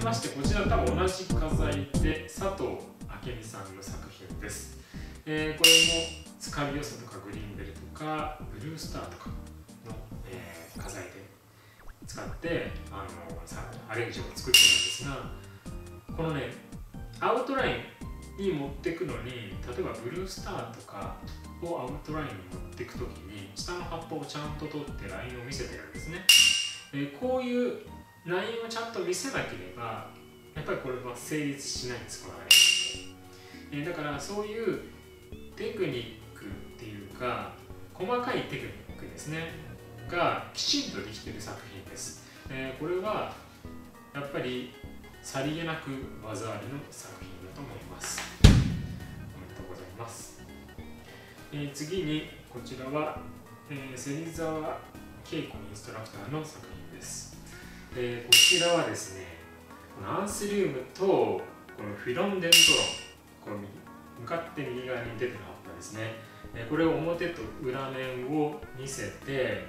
まして、こちら多分同じ画材で佐藤明美さんの作品です。これもスカビオサとかグリーンベルとかブルースターとかの、画材で使ってアレンジを作ってるんですが、このねアウトラインに持っていくのに、例えばブルースターとかをアウトラインに持っていくときに下の葉っぱをちゃんと取ってラインを見せてるんですね。こういうラインをちゃんと見せなければやっぱりこれは成立しないんです、このアレンジ。だからそういうテクニックっていうか細かいテクニックですねがきちんとできている作品です。これはやっぱりさりげなく技ありの作品だと思います。おめでとうございます。次にこちらは、芹沢恵子インストラクターの作品です。こちらはですね、このアンスリウムとこのフィロンデンドロン、この向かって右側に出てる葉っぱですね、これを表と裏面を見せて、で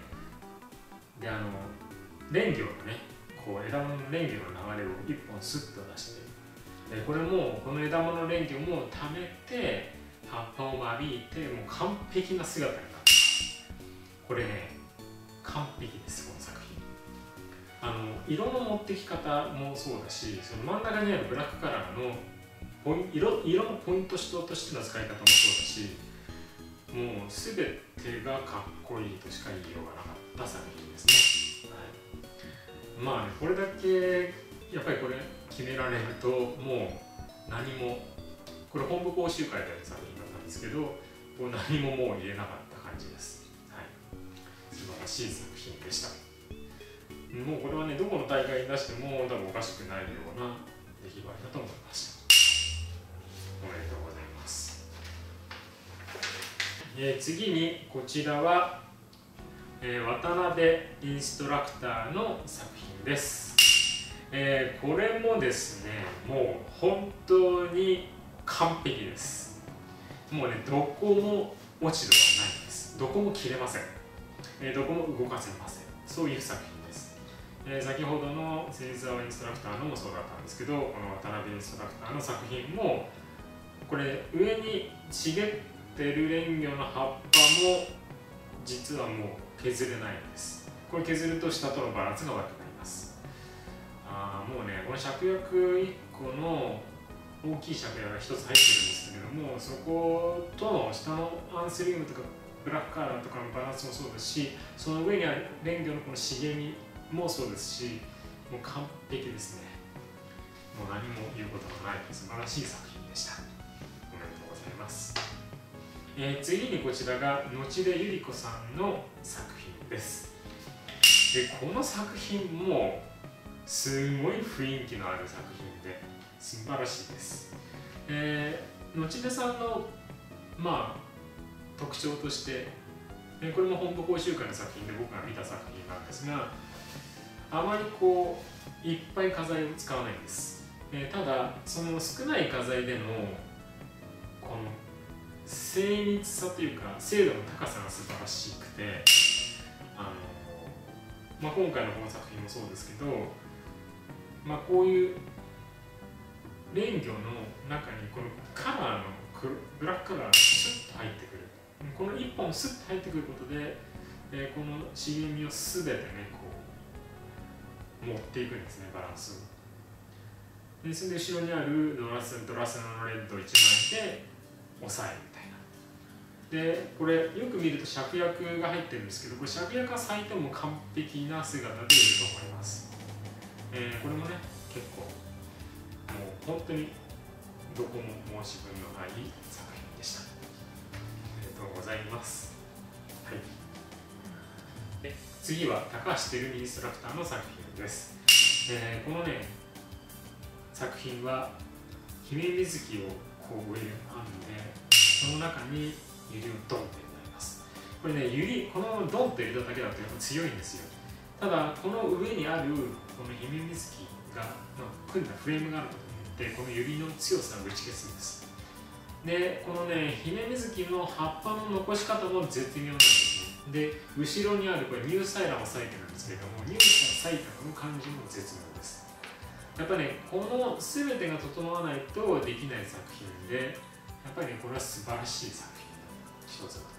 連魚のね、こう枝物の連魚の流れを1本スッと出して、これもこの枝物の連魚も溜めて葉っぱを間引いて、もう完璧な姿になってます。これね、完璧です、この作品。色の持ってき方もそうだし、その真ん中にあるブラックカラーの色のポイントとしての使い方もそうだし、もう全てがかっこいいとしか言いようがなかった作品ですね。はい、まあね、これだけやっぱりこれ決められるともう何も、これ本部講習会でやる作品だったんですけど、こう何ももう言えなかった感じです。はい、素晴らしい作品でした。もうこれはね、どこの大会に出しても多分おかしくないような出来栄えだと思いました。おめでとうございます。次にこちらは、渡辺インストラクターの作品です。これもですね、もう本当に完璧です。もうね、どこも落ち度はないです。どこも切れません。どこも動かせません。そういう作品です。先ほどの芹沢インストラクターのもそうだったんですけど、この渡辺インストラクターの作品もこれ上に茂ってる連魚の葉っぱも実はもう削れないんです。これ削ると下とのバランスが悪くなります。もうね、この芍薬1個の大きい芍薬が1つ入ってるんですけれども、そことの下のアンスリウムとかブラックカラーとかのバランスもそうですし、その上にある連魚のこの茂みもそうですし、もう完璧ですね。もう何も言うことがない素晴らしい作品でした。おめでとうございます。次にこちらが後出ゆり子さんの作品です。この作品もすごい雰囲気のある作品で素晴らしいです。後出さんの特徴として、これも本部講習会の作品で僕が見た作品なんですが、あまりこういっぱい画材を使わないんです。ただその少ない画材でのこの精密さというか精度の高さが素晴らしくて、今回のこの作品もそうですけど、こういう連魚の中にこのカラーのブラックカラーがスッと入ってくる、この1本スッと入ってくることで、この茂みを全てねこう持っていくんですね、バランスを。でそれで後ろにあるドラスのレッド1枚で抑えるみたいな。でこれよく見ると芍薬が入ってるんですけど、これ芍薬が咲いても完璧な姿でいると思います。これもね結構もう本当にどこも申し分のない作品でした。ありがとうございます。はい、次は高橋照美インストラクターの作品です。このね作品は姫水木をこう上に編んで、その中にユリをドンと入れます。これね、このドンと入れただけだとやっぱ強いんですよ。ただこの上にあるこの姫水木が、組んだフレームがあることによってこのユリの強さを打ち消すんです。でこのね姫水木の葉っぱの残し方も絶妙なんですね。で後ろにあるこれニューサイランを咲いてるんですけれども、ニューサイランの感じも絶妙です。 やっぱねこの全てが整わないとできない作品で、やっぱりねこれは素晴らしい作品の一つだと